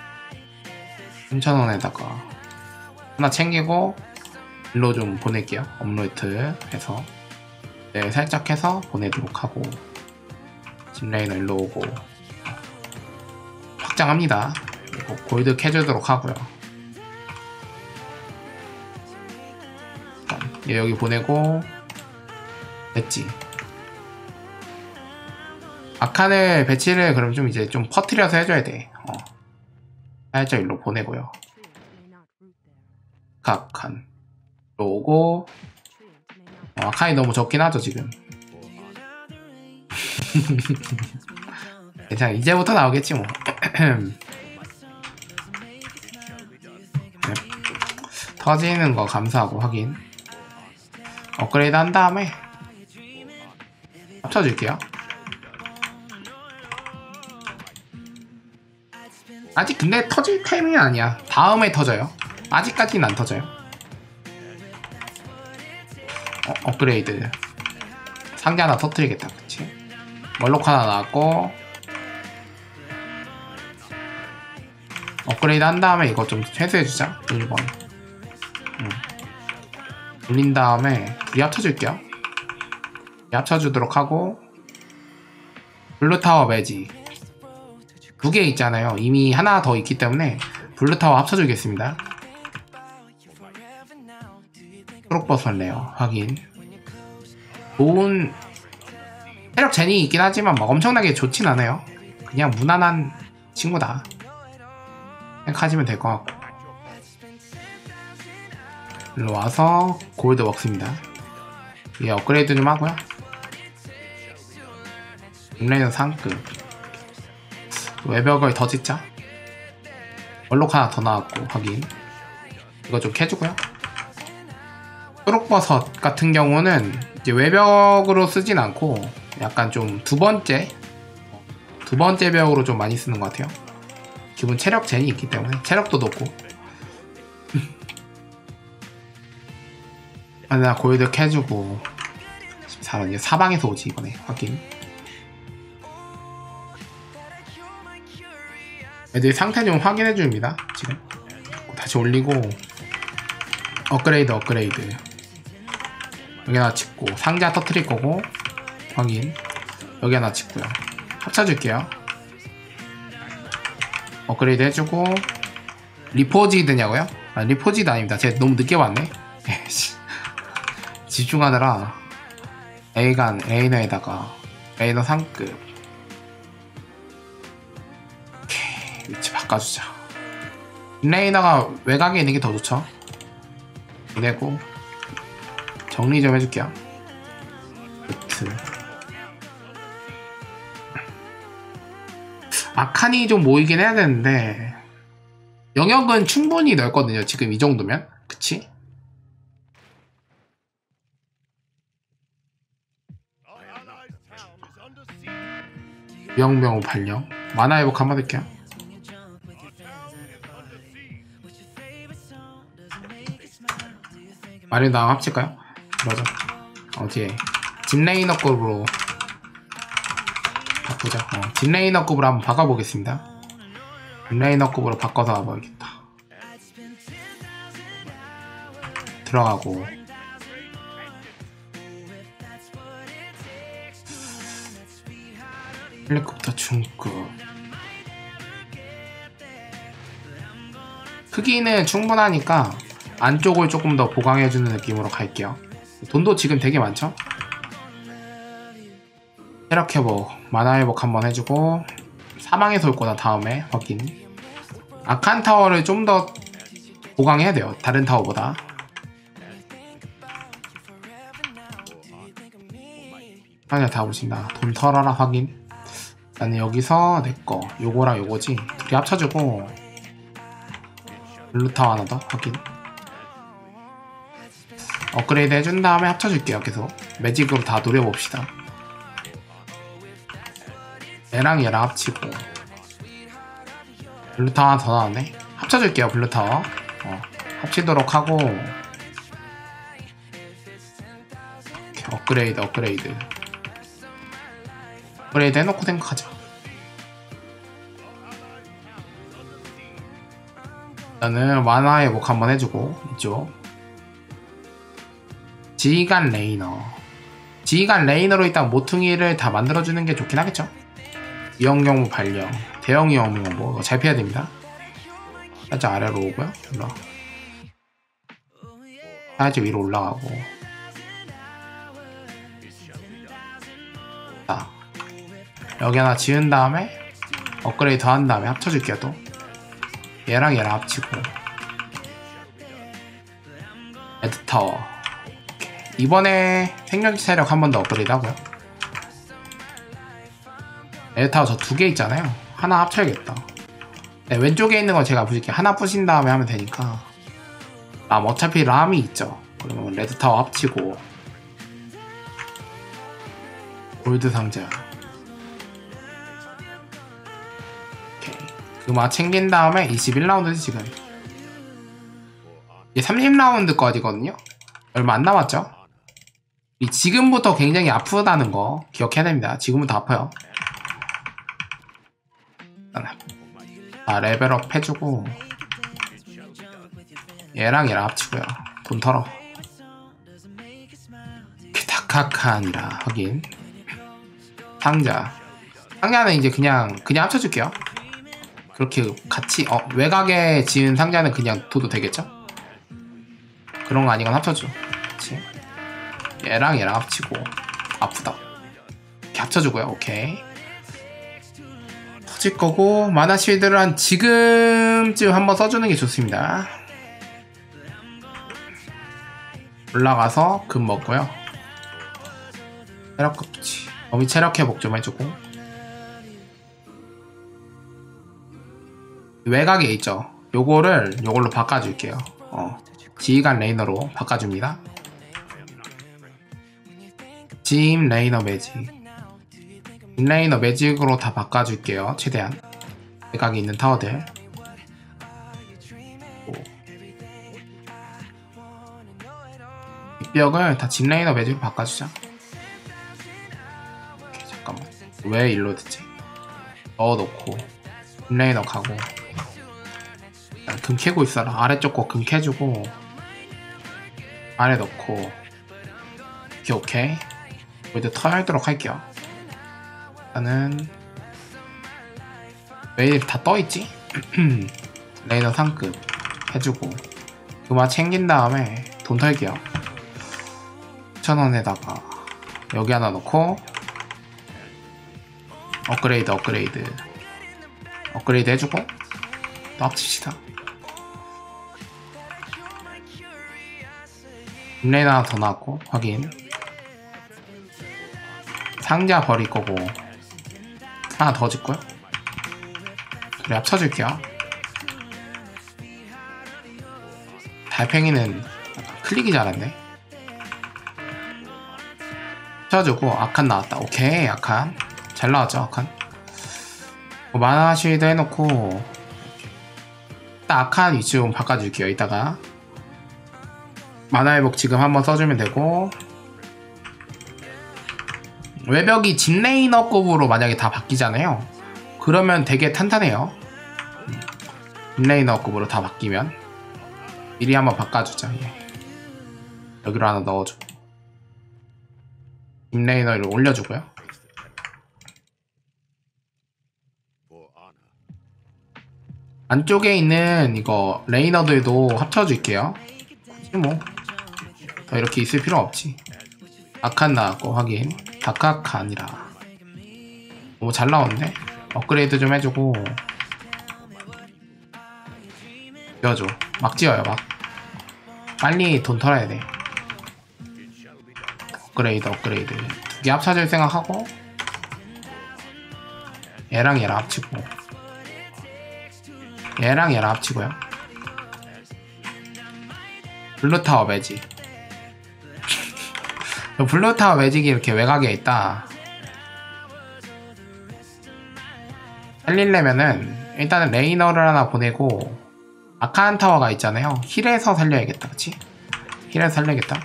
3,000원에다가 하나 챙기고 일로 좀 보낼게요. 업로이트 해서 네, 살짝 해서 보내도록 하고 짚레이너 일로 오고 확장합니다. 그리고 골드 캐주도록 하고요. 얘 여기 보내고 됐지. 아칸을 배치를 그럼 좀 이제 좀 퍼트려서 해줘야 돼. 살짝 일로 보내고요. 아칸 일로 오고 아칸이 너무 적긴 하죠 지금. 괜찮아, 이제부터 나오겠지 뭐. 네. 터지는 거 감사하고 확인. 업그레이드 한 다음에 합쳐줄게요. 아직 근데 터질 타이밍이 아니야. 다음에 터져요. 아직까지는 안 터져요. 업그레이드 상자 하나 터뜨리겠다. 그치? 멀록 하나 나왔고 업그레이드 한 다음에 이거 좀 회수해주자. 1번 올린 다음에 둘이 합쳐줄게요. 합쳐주도록 하고 블루타워 매직 2개 있잖아요. 이미 하나 더 있기 때문에 블루타워 합쳐주겠습니다. 초록버섯 레어 확인. 좋은 체력 제니 있긴 하지만 막 엄청나게 좋진 않아요. 그냥 무난한 친구다 생각하시면 될 것 같고 일로 와서 골드 먹습니다. 예, 업그레이드 좀 하고요. 짚레이너 상급 외벽을 더 짓자. 얼록 하나 더 나왔고 확인. 이거 좀 캐주고요. 초록버섯 같은 경우는 이제 외벽으로 쓰진 않고 약간 좀 두 번째 벽으로 좀 많이 쓰는 것 같아요. 기본 체력 젠이 있기 때문에 체력도 높고. 나 골드 캐주고 14원 이제 사방에서 오지 이번에 확인. 애들 상태 좀 확인해 줍니다. 지금 다시 올리고 업그레이드 여기 하나 짓고 상자 터트릴 거고 확인. 여기 하나 짓고요. 합쳐줄게요. 업그레이드 해주고 리포지드냐고요? 아, 리포지드 아닙니다. 제가 너무 늦게 왔네. 집중하느라 A간 레이너에다가 레이너 상급 오케이, 위치 바꿔주자. 레이너가 외곽에 있는 게 더 좋죠. 보내고 정리 좀 해줄게요. 아칸이 좀 모이긴 해야 되는데 영역은 충분히 넓거든요. 지금 이 정도면 그치? 유영병 발령 만화 회복 한번 할게요. 마리오랑 합칠까요? 맞아. 뒤에 짚레이너급으로 바꾸자. 짚레이너급으로 한번 바꿔보겠습니다. 짚레이너급으로 바꿔서 가봐야겠다. 들어가고 헬리콥터 중급 크기는 충분하니까 안쪽을 조금 더 보강해주는 느낌으로 갈게요. 돈도 지금 되게 많죠? 체력 회복, 만화 회복 한번 해주고 사망에서 올 거다 다음에 확인. 아칸 타워를 좀 더 보강해야 돼요. 다른 타워보다. 하나 다 보신다. 돈 털어라 확인. 나는 여기서 내거 요거랑 요거지 둘이 합쳐주고 블루타워 하나 더 확인. 업그레이드 해준 다음에 합쳐줄게요. 계속 매직으로 다 노려봅시다. 얘랑 합치고 블루타워 하나 더 나왔네. 합쳐줄게요. 블루타워 합치도록 하고 업그레이드 해놓고 생각하자. 일단은 만화 회복 한번 해주고 이쪽 지휘관 레이너로 일단 모퉁이를 다 만들어주는 게 좋긴 하겠죠. 이형경무 발령 대형 이형경무 잘 피해야 됩니다. 살짝 아래로 오고요. 살짝 위로 올라가고 자, 여기 하나 지은 다음에 업그레이드 더 한 다음에 합쳐줄게요. 또 얘랑 합치고 레드타워 이번에 생명지 세력 한 번 더 업그레이드 하고요. 레드타워 저 두 개 있잖아요. 하나 합쳐야겠다. 네, 왼쪽에 있는 건 제가 부실게요. 하나 부신 다음에 하면 되니까. 어차피 람이 있죠. 그러면 레드타워 합치고 골드 상자 그마 챙긴 다음에 21라운드지 지금. 이게 30라운드까지거든요. 얼마 안 남았죠. 지금부터 굉장히 아프다는 거 기억해야 됩니다. 지금부터 아파요. 레벨업 해주고 얘랑 합치고요. 돈 털어. 퀴타카칸이라 확인. 상자는 이제 그냥 합쳐줄게요. 그렇게 같이 외곽에 지은 상자는 그냥 둬도 되겠죠? 그런 거 아니건 합쳐줘. 그치? 얘랑 합치고 아프다. 이렇게 합쳐주고요. 오케이. 터질 거고 마나 쉴드를 한 지금쯤 한번 써주는 게 좋습니다. 올라가서 금 먹고요. 체력 급치. 범위 체력 회복 좀 해주고. 외곽에 있죠. 요걸로 바꿔줄게요. 지휘관 레이너로 바꿔줍니다. 지임 레이너 매직으로 다 바꿔줄게요. 최대한 외곽에 있는 타워들. 벽을 다 집 레이너 매직으로 바꿔주자. 오케이, 잠깐만. 왜 일로 듣지? 넣어놓고 집 레이너 가고 금 캐고 있어라. 아래쪽 거 금 캐주고 아래 넣고 오케이. 이제 털도록 할게요. 일단은 왜 이렇게 다 떠있지? 레이더 상급 해주고 그만 챙긴 다음에 돈 털게요. 1,000원에다가 여기 하나 넣고 업그레이드 해주고 또 합칩시다. 레이더 하나 더 나왔고 확인. 상자 버릴 거고 하나 더 짓고요. 그래 합쳐줄게요. 달팽이는 클릭이 잘했네. 합쳐주고 아칸 나왔다. 오케이 아칸 잘 나왔죠. 아칸 마나 쉴드 해놓고 딱 아칸 위치 좀 바꿔줄게요. 이따가 마나 회복 지금 한번 써주면 되고 외벽이 짚레이너급으로 만약에 다 바뀌잖아요. 그러면 되게 탄탄해요. 짚레이너급으로 다 바뀌면 미리 한번 바꿔주자. 여기로 하나 넣어주고 짚레이너를 올려주고요. 안쪽에 있는 이거 레이너들도 합쳐줄게요. 굳이 뭐 더 이렇게 있을 필요 없지. 아칸 나왔고 확인. 다카카 아니라 너무 잘 나오는데? 업그레이드 좀 해주고 지어줘. 막 지어요. 막 빨리 돈 털어야 돼. 업그레이드 두 개 합쳐질 생각하고 얘랑 합치고 얘랑 합치고요. 블루타워 매직 블루타워 매직이 이렇게 외곽에 있다. 살리려면은 일단은 레이너를 하나 보내고 아카안 타워가 있잖아요. 힐에서 살려야겠다. 그치? 힐에서 살려야겠다.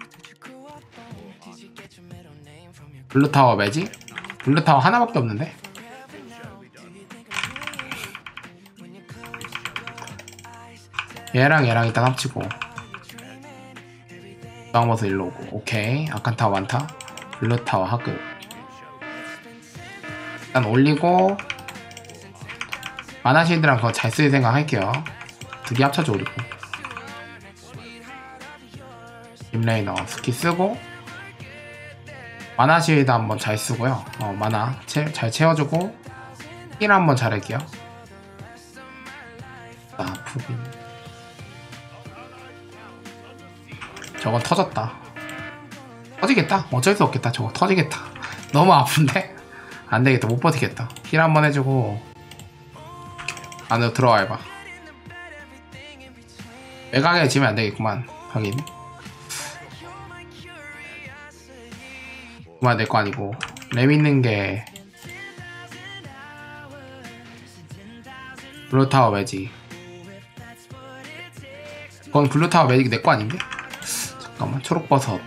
블루타워 매직? 블루타워 하나밖에 없는데? 얘랑 일단 합치고 주황버섯 일로 오고. 오케이. 아칸 타워 많다. 블루타워 하급 일단 올리고 마나실드랑 그거 잘 쓸 생각 할게요. 둘이 합쳐줘. 올리고 딥레이너 스키 쓰고 마나실드 한번 잘 쓰고요. 마나 잘 채워주고 힐 한번 잘할게요. 푸빈 저건 터졌다. 터지겠다. 어쩔 수 없겠다. 저거 터지겠다. 너무 아픈데? 안되겠다. 못 버티겠다. 힐 한번 해주고 안으로 들어와봐. 외곽에 지면 안되겠구만. 확인. 그만 될 거 아니고 램 있는게 블루타워 매직. 그건 블루타워 매직 내 거 아닌데? 잠깐만. 초록버섯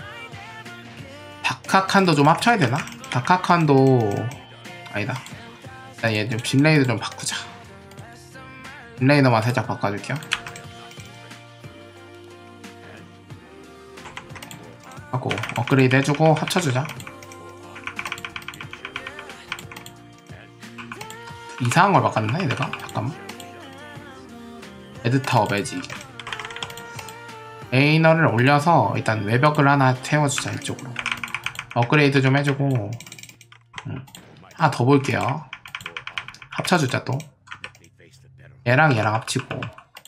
다카칸도 좀 합쳐야 되나? 다카칸도 아니다. 일단 얘 좀 짚레이드 좀 바꾸자. 짚레이더만 살짝 바꿔줄게요. 하고 업그레이드 해주고 합쳐주자. 이상한 걸 바꿨나 내가? 잠깐만. 레드타워 매직 에이너를 올려서 일단 외벽을 하나 채워주자. 이쪽으로 업그레이드 좀 해주고 하나 더 볼게요. 합쳐주자. 또 얘랑 합치고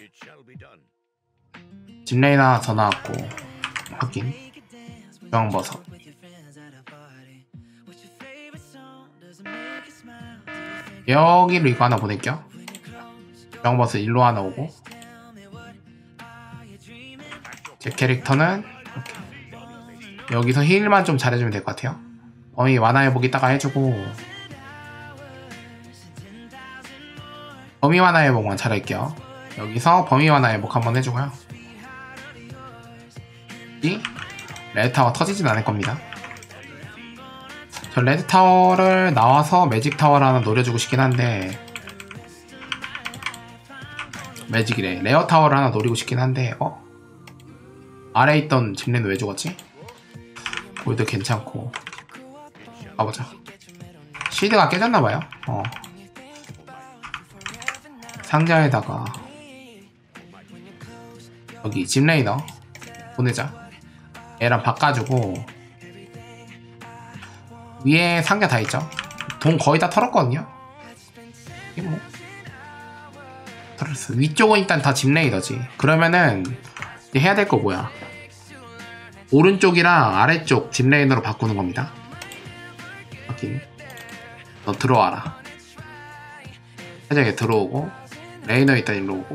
짚레인 하나 더 나왔고 확인. 주황버섯 여기로 이거 하나 보낼게요. 주황버섯 일로 하나 오고 제 캐릭터는 이렇게 여기서 힐만 좀 잘해주면 될 것 같아요. 범위 완화회복 이따가 해주고 범위 완화회복만 잘할게요. 여기서 범위 완화회복 한번 해주고요. 이 레드타워 터지진 않을 겁니다. 저 레드타워를 나와서 매직타워를 하나 노려주고 싶긴 한데 매직이래. 레어타워를 하나 노리고 싶긴 한데 아래에 있던 짚레는 왜 죽었지? 골드 괜찮고 가보자. 실드가 깨졌나봐요. 상자에다가 여기 짚레이너 보내자. 얘랑 바꿔주고 위에 상자 다 있죠? 돈 거의 다 털었거든요? 이게 뭐 털었어. 위쪽은 일단 다 짚레이더지. 그러면은 이제 해야 될 거 뭐야? 오른쪽이랑 아래쪽 짚레이너로 바꾸는 겁니다. 확인. 너 들어와라. 살짝에 들어오고 레이너 일단 일로 오고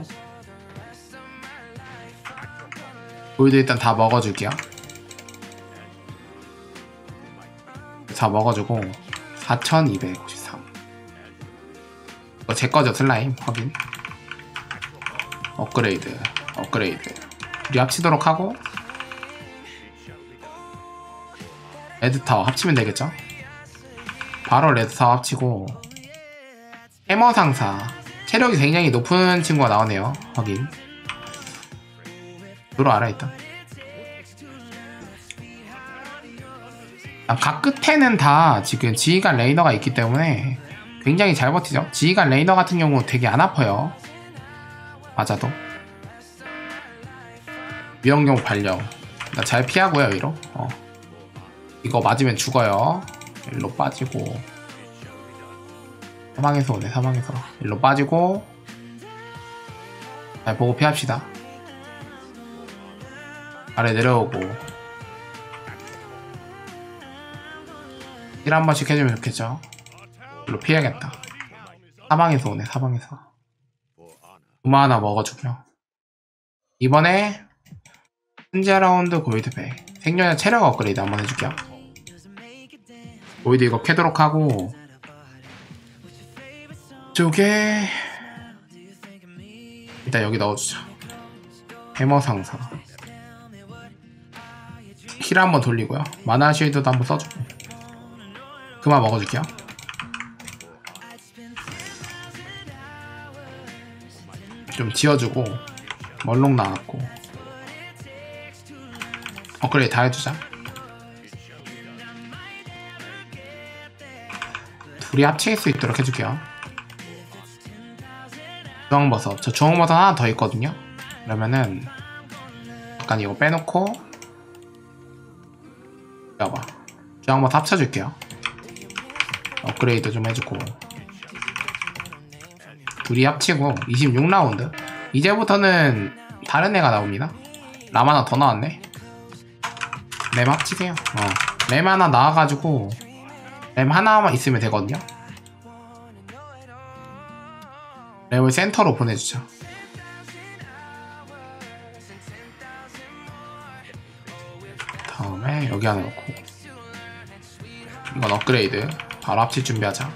골드 일단 다 먹어줄게요. 다 먹어주고 4253 이거 제거죠. 슬라임 확인. 업그레이드 우리 합치도록 하고 레드타워 합치면 되겠죠. 바로 레드타워 합치고 해머 상사 체력이 굉장히 높은 친구가 나오네요. 확인. 들어와라 일단. 각 끝에는 다 지금 지휘관 레이너가 있기 때문에 굉장히 잘 버티죠. 지휘관 레이너 같은 경우 되게 안 아파요. 맞아도. 위험경 발령. 잘 피하고요. 위로. 이거 맞으면 죽어요. 일로 빠지고 사방에서 오네. 사방에서 일로 빠지고 잘 보고 피합시다. 아래 내려오고 일 한 번씩 해주면 좋겠죠. 일로 피해야겠다. 사방에서 오네. 사방에서 우마 하나 먹어주고요. 이번에 현재 라운드 골드 100. 생존자 체력 업그레이드 한번 해줄게요. 골드 이거 캐도록 하고 이쪽에 일단 여기 넣어주자. 해머 상사 힐 한번 돌리고요. 마나 쉴드도 한번 써주고 그만 먹어줄게요. 좀 지어주고 멀록 나왔고 업그레이드 다 해주자. 둘이 합칠 수 있도록 해줄게요. 주황버섯 저 주황버섯 하나 더 있거든요. 그러면은 약간 이거 빼놓고 봐봐 주황버섯 합쳐줄게요. 업그레이드 좀 해주고 둘이 합치고 26라운드 이제부터는 다른 애가 나옵니다. 람 하나 더 나왔네. 램 합치세요. 램 하나 나와가지고 램 하나만 있으면 되거든요. 램을 센터로 보내주죠. 다음에 여기 하나 넣고 이건 업그레이드 바로 합칠 준비하자.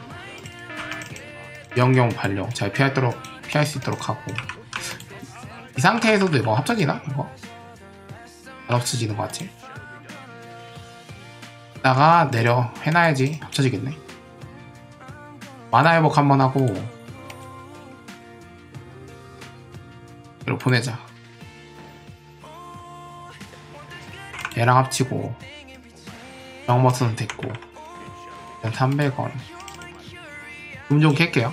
위험경 발령 잘 피할 수 있도록 하고 이 상태에서도 이거 합쳐지나? 이거 안 합쳐지는 것 같지? 이따가 내려 해놔야지 합쳐지겠네. 만화 회복 한번 하고 이렇게 보내자. 얘랑 합치고 영버스는 됐고 300원 금 좀 캘게요.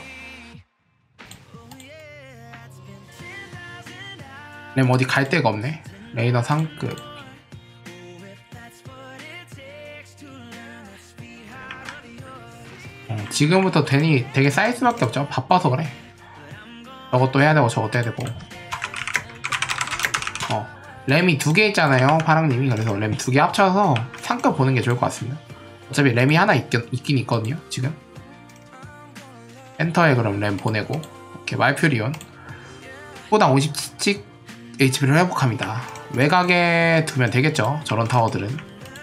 램 어디 갈 데가 없네. 레이더 상급 지금부터 되게 쌓일 수밖에 없죠. 바빠서 그래. 저것도 해야 되고 저것도 해야 되고 램이 2개 있잖아요 파랑님이. 그래서 램 2개 합쳐서 상급 보는 게 좋을 것 같습니다. 어차피 램이 하나 있긴 있거든요 지금. 엔터에 그럼 램 보내고 이렇게 말퓨리온 포당 50씩 HP를 회복합니다. 외곽에 두면 되겠죠 저런 타워들은.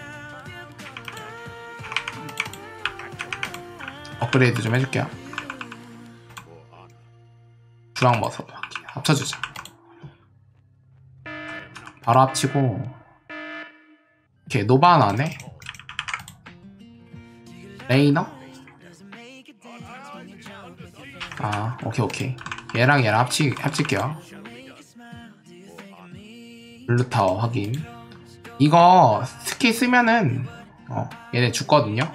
업그레이드 좀 해줄게요. 주황버섯 합쳐주자. 바로 합치고 이렇게 노바 나네. 레이너? 오케이 얘랑 합칠게요. 블루타워 확인. 이거 스킬 쓰면은 얘네 죽거든요.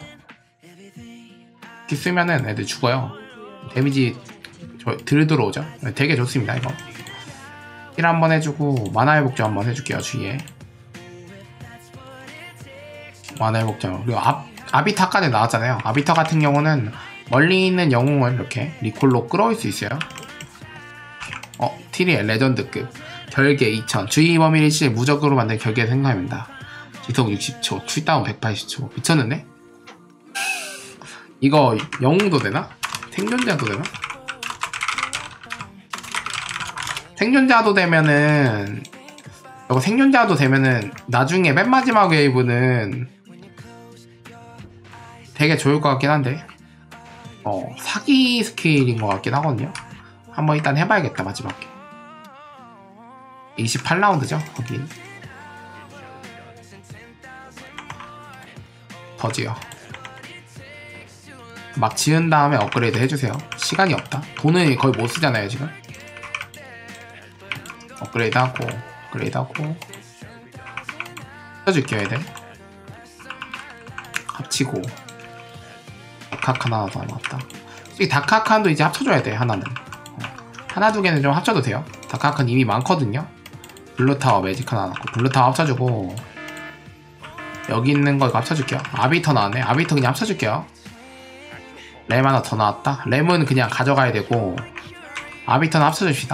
스킬 쓰면은 애들 죽어요. 데미지 덜 들어오죠. 되게 좋습니다 이거. 힐 한번 해주고 만화 회복점 한번 해줄게요 주위에. 만화 회복점. 그리고 아비타까지 나왔잖아요. 아비타 같은 경우는 멀리 있는 영웅을 이렇게 리콜로 끌어올 수 있어요. 티리엘 레전드급 결계 2000 주의 범위 일시에 무적으로 만든 결계 생성합니다. 지속 60초 쿨다운 180초 미쳤는데? 이거 영웅도 되나? 생존자도 되나? 생존자도 되면은 이거 생존자도 되면은 나중에 맨 마지막 웨이브는 되게 좋을 것 같긴 한데 사기 스킬인 것 같긴 하거든요. 한번 일단 해봐야겠다 마지막에. 28라운드죠 거기. 더 지어. 막 지은 다음에 업그레이드 해주세요. 시간이 없다. 돈은 거의 못 쓰잖아요 지금. 업그레이드 하고 써줄게요 얘들. 합치고 다크아칸 하나 더 나왔다. 이 다크아칸도 이제 합쳐줘야 돼. 하나는 하나 두 개는 좀 합쳐도 돼요. 다크아칸 이미 많거든요. 블루타워 매직 하나 넣고 블루타워 합쳐주고 여기 있는 거 이거 합쳐줄게요. 아비터 나왔네. 아비터 그냥 합쳐줄게요. 램 하나 더 나왔다. 램은 그냥 가져가야 되고 아비터는 합쳐줍시다.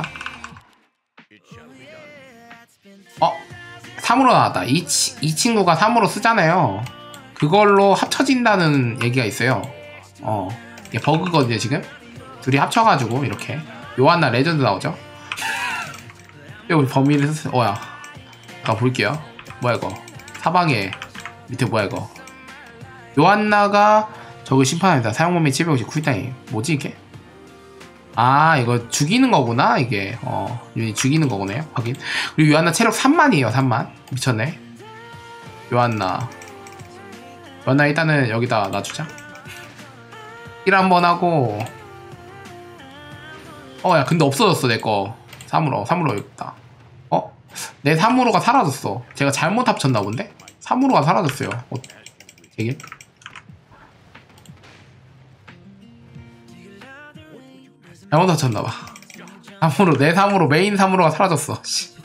3으로 나왔다. 이 친구가 3으로 쓰잖아요. 그걸로 합쳐진다는 얘기가 있어요. 이게 버그거든요 지금. 둘이 합쳐가지고 이렇게 요한나 레전드 나오죠. 여기 범위를 볼게요. 뭐야 이거 사방에 밑에 뭐야 이거 요한나가 저거 심판합니다. 사용범위 750 쿨타임. 뭐지 이게? 아 이거 죽이는 거구나 이게. 유닛 죽이는 거구네요. 확인. 그리고 요한나 체력 3만이에요. 3만. 미쳤네. 요한나 일단은 여기다 놔주자. 일 한번 하고. 야 근데 없어졌어 내거. 3으로 있다. 내 3으로가 사라졌어. 제가 잘못 합쳤나 본데? 3으로가 사라졌어요. 되게 잘못 합쳤나봐. 3으로 내 3으로 메인 3으로가 사라졌어.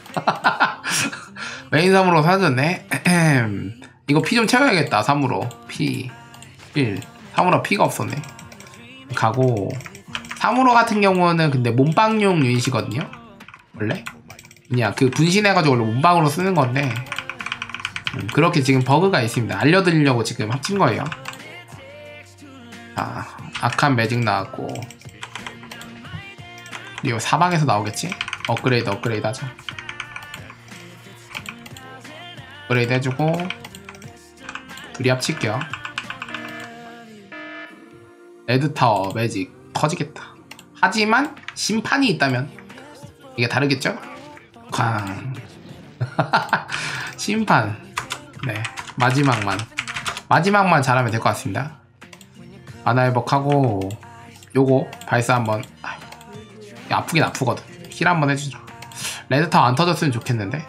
메인 3으로 사라졌네. 이거 피 좀 채워야겠다. 3으로 피 1 3으로 피가 없었네. 가고 3으로 같은 경우는 근데 몸빵용 유닛이거든요. 원래 그냥 그 분신해가지고 원래 몸빵으로 쓰는 건데 그렇게 지금 버그가 있습니다. 알려드리려고 지금 합친 거예요. 악한 매직 나왔고 그리고 사방에서 나오겠지? 업그레이드 하자. 업그레이드 해주고 둘이 합칠게요. 레드타워 매직 터지겠다. 하지만 심판이 있다면 이게 다르겠죠? 쾅. 심판. 네 마지막만 잘하면 될 것 같습니다. 만화 회복하고 요거 발사 한번. 아프긴 아프거든. 힐 한번 해주자. 레드타워 안 터졌으면 좋겠는데.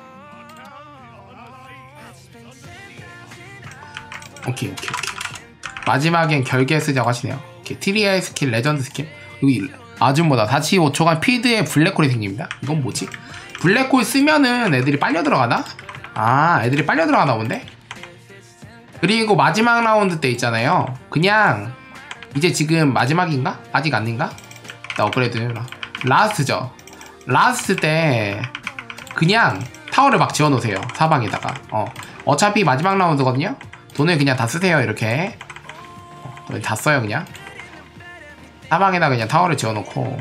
오케이. 마지막엔 결계 쓰자고 하시네요. 트리아의 스킬, 레전드 스킬. 여기 아줌보다 45초간 필드에 블랙홀이 생깁니다. 이건 뭐지? 블랙홀 쓰면은 애들이 빨려 들어가나? 애들이 빨려 들어가나 본데? 그리고 마지막 라운드 때 있잖아요. 그냥 이제 지금 마지막인가? 아직 아닌가? 나 업그레이드 해라. 라스트죠. 라스트 때 그냥 타워를 막 지어놓으세요. 사방에다가. 어차피 마지막 라운드거든요. 돈을 그냥 다 쓰세요. 이렇게 다 써요. 그냥 사방에다 그냥 타워를 지어놓고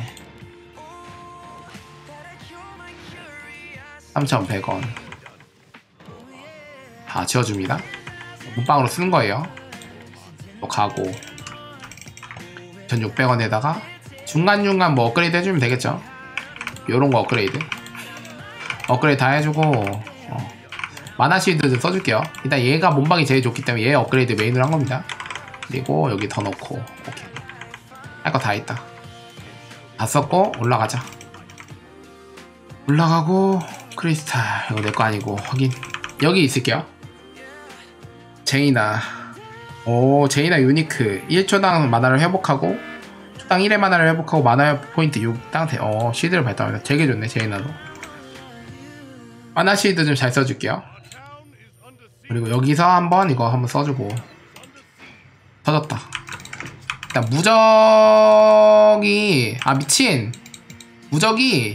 3,100원 다 지어줍니다. 문방으로 쓰는 거예요. 또 가고 2,600원에다가 중간중간 뭐 업그레이드 해주면 되겠죠. 요런거 업그레이드 다 해주고 마나 실드 좀 써줄게요. 일단 얘가 몸방이 제일 좋기 때문에 얘 업그레이드 메인으로 한 겁니다. 그리고 여기 더 넣고 오케이. 할 거 다 있다. 다 썼고 올라가자. 올라가고 크리스탈 이거 내 거 아니고 확인. 여기 있을게요. 제이나 유니크 1초당 만화를 회복하고 초당 1의 만화를 회복하고 만화 포인트 6땅 시드를 발동합니다. 되게 좋네. 제이나도 만화 시드 좀 잘 써줄게요. 그리고 여기서 이거 한번 써주고. 터졌다. 일단 무적이 미친 무적이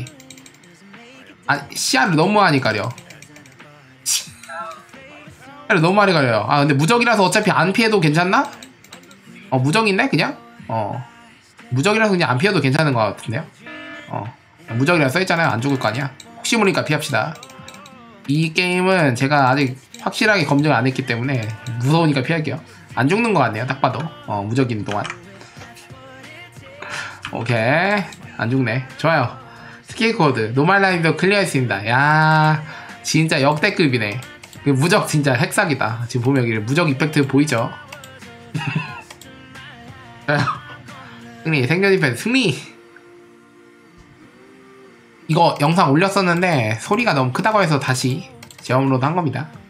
시야를 너무 많이 가려. 시야를 너무 많이 가려요. 근데 무적이라서 어차피 안 피해도 괜찮나? 무적인데 그냥? 무적이라서 그냥 안 피해도 괜찮은 것 같은데요? 무적이라서 써있잖아요. 안 죽을 거 아니야. 혹시 모르니까 피합시다. 이 게임은 제가 아직 확실하게 검증을 안 했기 때문에 무서우니까 피할게요. 안 죽는 것 같네요. 딱 봐도 무적인 동안. 오케이 안 죽네. 좋아요. 스킬 코드 노말 라인도 클리어했습니다. 야 진짜 역대급이네. 무적 진짜 핵사기다. 지금 보면 여기 무적 이펙트 보이죠? 승리 생존 이펙트 승리. 이거 영상 올렸었는데 소리가 너무 크다고 해서 다시 재업로드 한 겁니다.